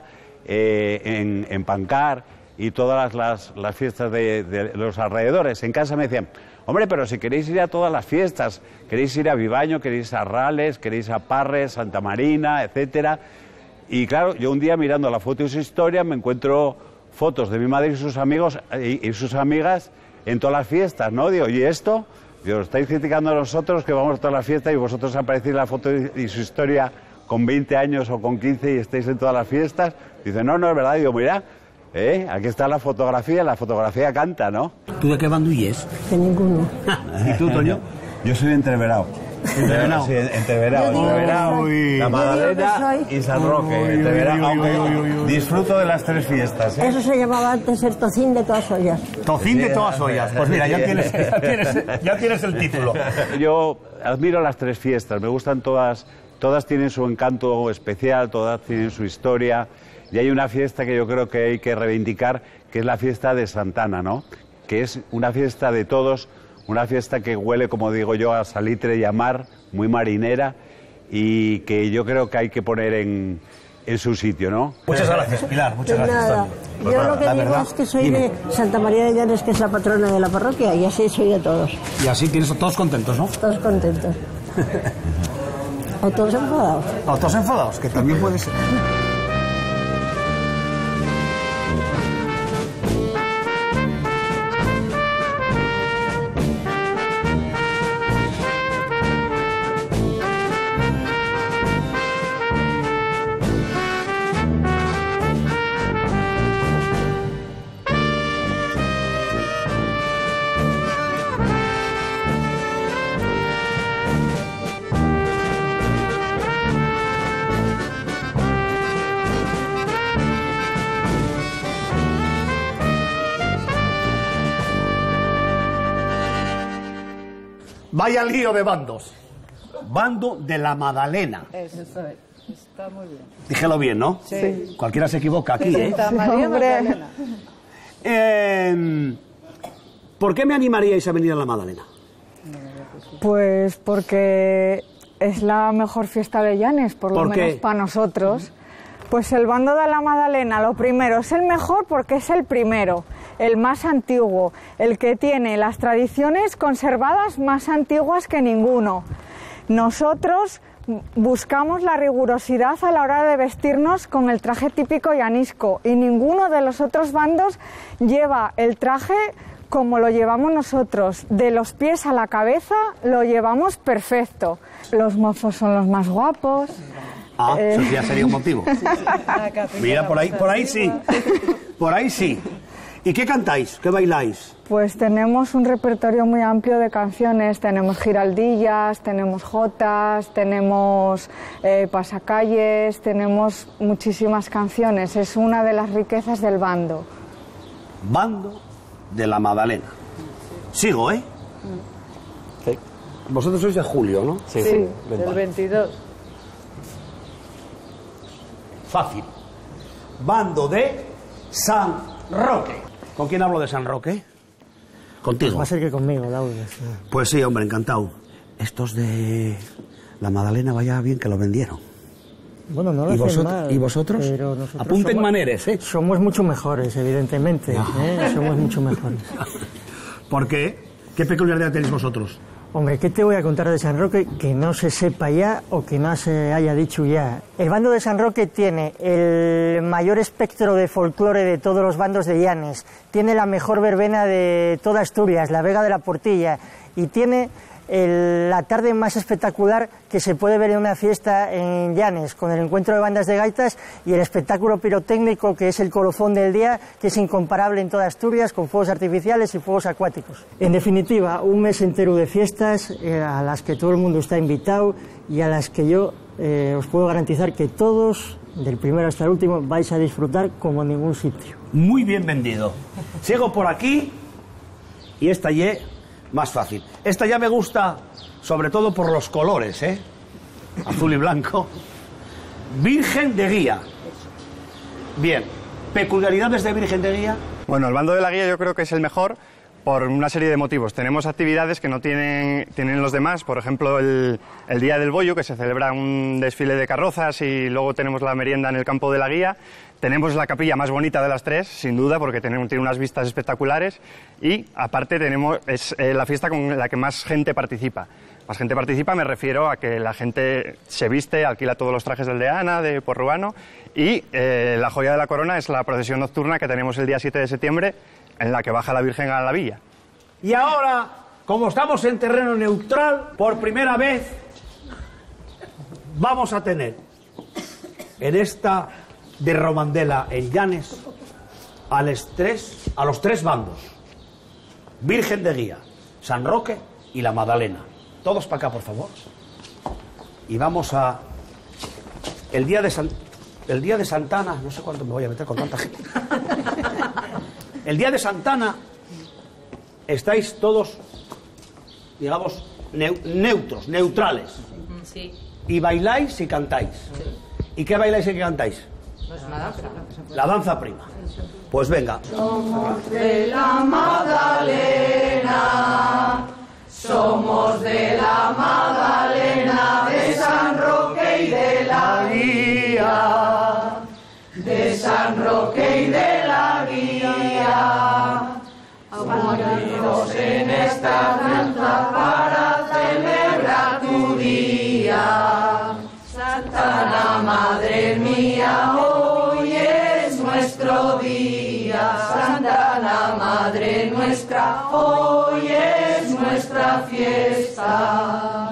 en Pancar, y todas las fiestas de los alrededores. En casa me decían, hombre, pero si queréis ir a todas las fiestas, queréis ir a Vivaño, queréis a Rales, queréis a Parres, Santa Marina, etcétera. Y claro, yo un día mirando la foto y su historia me encuentro fotos de mi madre y sus amigos y sus amigas en todas las fiestas, ¿no? Digo, ¿y esto? Digo, estáis criticando a nosotros que vamos a todas las fiestas y vosotros aparecéis en la foto y su historia con 20 años o con 15 y estáis en todas las fiestas. Dice, no, no es verdad. Digo, mira, aquí está la fotografía canta, ¿no? ¿Tú de qué bando huyes? De ninguno. ¿Y tú, Toño? Yo soy de Entreverao. Sí, Entreverao y La Madalena y San Roque. Entreverao. Disfruto de las tres fiestas. Eso se llamaba antes el tocín de todas ollas. Tocín de todas ollas. Pues mira, ya tienes el título. Yo admiro las tres fiestas, me gustan todas. Todas tienen su encanto especial, todas tienen su historia. Y hay una fiesta que yo creo que hay que reivindicar, que es la fiesta de Santana, ¿no? Que es una fiesta de todos, una fiesta que huele, como digo yo, a salitre y a mar, muy marinera, y que yo creo que hay que poner en su sitio, ¿no? Muchas gracias, Pilar, muchas gracias, Toño. Pues yo lo que digo es que soy de Santa María de Llanes, que es la patrona de la parroquia, y así soy de todos. Y así tienes a todos contentos, ¿no? Todos contentos. O todos enfadados. O todos enfadados, que también puede ser. Vaya lío de bandos. Bando de la Magdalena. Eso está muy bien. Dígelo bien, ¿no? Sí. Cualquiera se equivoca aquí, ¿eh? Santa María Magdalena. ¿Por qué me animaríais a venir a la Magdalena? Pues porque es la mejor fiesta de Llanes, por lo menos para nosotros. Pues el bando de la Magdalena, lo primero, es el mejor porque es el primero, el más antiguo, el que tiene las tradiciones conservadas más antiguas que ninguno. Nosotros buscamos la rigurosidad a la hora de vestirnos con el traje típico llanisco y ninguno de los otros bandos lleva el traje como lo llevamos nosotros, de los pies a la cabeza lo llevamos perfecto. Los mozos son los más guapos. Ah, eso ya sería un motivo. Mira, por ahí sí. Por ahí sí. ¿Y qué cantáis? ¿Qué bailáis? Pues tenemos un repertorio muy amplio de canciones. Tenemos giraldillas, tenemos jotas, tenemos pasacalles, tenemos muchísimas canciones. Es una de las riquezas del bando. Bando de la Magdalena. Sigo, ¿eh? Sí. Vosotros sois de julio, ¿no? Sí, del 22. Fácil. Bando de San Roque. ¿Con quién hablo de San Roque? Contigo. Va a ser que conmigo, Laura. Pues sí, hombre, encantado. Estos de la Magdalena, vaya bien que lo vendieron. Bueno, no lo hacen mal. ¿Y vosotros? Pero nosotros apunten maneres, ¿eh? Somos mucho mejores, evidentemente. Somos mucho mejores. ¿Por qué? ¿Qué peculiaridad tenéis vosotros? Hombre, ¿qué te voy a contar de San Roque que no se sepa ya o que no se haya dicho ya? El bando de San Roque tiene el mayor espectro de folclore de todos los bandos de Llanes, tiene la mejor verbena de toda Asturias, la Vega de la Portilla, y tiene la tarde más espectacular que se puede ver en una fiesta en Llanes, con el encuentro de bandas de gaitas y el espectáculo pirotécnico que es el colofón del día, que es incomparable en toda Asturias, con fuegos artificiales y fuegos acuáticos. En definitiva, un mes entero de fiestas a las que todo el mundo está invitado y a las que yo os puedo garantizar que todos, del primero hasta el último, vais a disfrutar como en ningún sitio. Muy bien vendido. Sigo por aquí y esta ye más fácil. Esta ya me gusta, sobre todo por los colores, ¿eh? Azul y blanco. Virgen de Guía. Bien. ¿Peculiaridades de Virgen de Guía? Bueno, el bando de la Guía yo creo que es el mejor por una serie de motivos. Tenemos actividades que no tienen los demás, por ejemplo el Día del Bollo, que se celebra un desfile de carrozas, y luego tenemos la merienda en el campo de la Guía. Tenemos la capilla más bonita de las tres, sin duda, porque tiene unas vistas espectaculares, y aparte es la fiesta con la que más gente participa. Más gente participa, me refiero a que la gente se viste, alquila todos los trajes del Deana, de Porruano, y la joya de la corona es la procesión nocturna que tenemos el día 7 de septiembre, en la que baja la Virgen a la villa. Y ahora, como estamos en terreno neutral, por primera vez vamos a tener en esta de Romandela en Llanes a los tres bandos: Virgen de Guía, San Roque y la Madalena. Todos para acá, por favor. Y vamos a el día de Santana, no sé cuánto me voy a meter con tanta gente. El día de Santana estáis todos, digamos, neutrales. Sí. Y bailáis y cantáis. Sí. ¿Y qué bailáis y qué cantáis? Pues la danza. La danza prima. Pues venga. Somos de la Magdalena, somos de la Magdalena, de San Roque y de la Guía, de San Roque y de la Guía, unidos en esta danza para celebrar tu día. Santana, Madre mía, hoy es nuestro día. Santana, Madre nuestra, hoy es nuestra fiesta.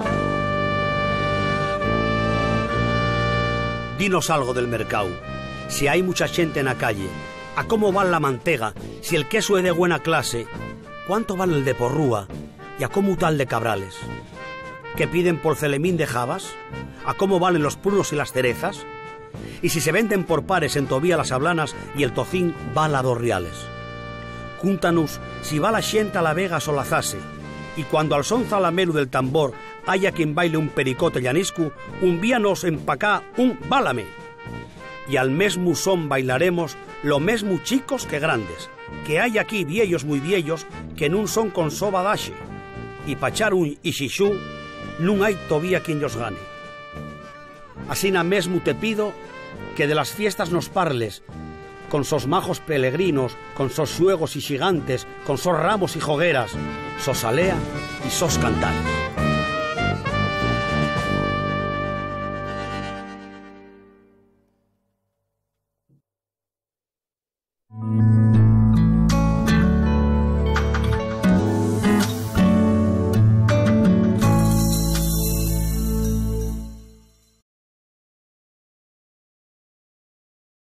Dinos algo del mercado. Si hay mucha gente en la calle, a cómo va la mantega, si el queso es de buena clase, cuánto vale el de porrúa y a cómo tal de cabrales. ¿Qué piden por celemín de jabas? ¿A cómo valen los prunos y las cerezas? Y si se venden por pares en Tobía las hablanas y el tocín val a 2 reales. Cúntanos si va la xente a la vega solazase, y cuando al son zalameru del tambor haya quien baile un pericote llaniscu, unvíanos en pacá un válame. Y al mesmo son bailaremos lo mesmo chicos que grandes, que hay aquí viellos muy viellos que nun son con soba daxe, y pachar un ixixú nun hay todavía quien los gane. Asina mesmo te pido que de las fiestas nos parles, con sos majos peregrinos, con sos suegos y gigantes, con sos ramos y jogueras, sos alea y sos cantares.